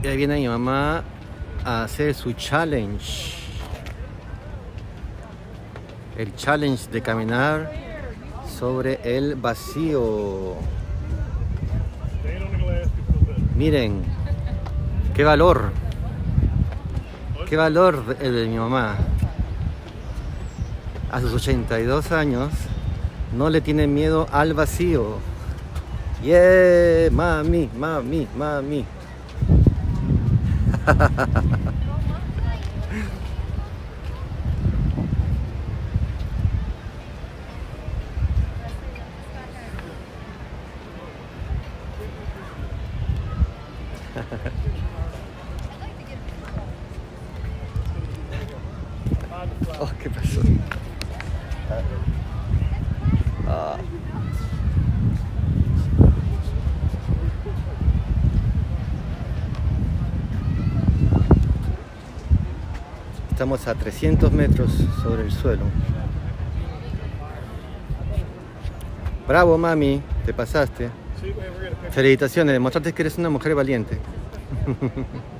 Y ahí viene mi mamá a hacer su challenge. El challenge de caminar sobre el vacío. Miren, qué valor. Qué valor el de mi mamá. A sus 82 años no le tiene miedo al vacío. Yeah, mami, mami, mami. Oh, ¿qué pasó? Ah. Estamos a 300 metros sobre el suelo. Bravo, mami, te pasaste. Felicitaciones, demostraste que eres una mujer valiente.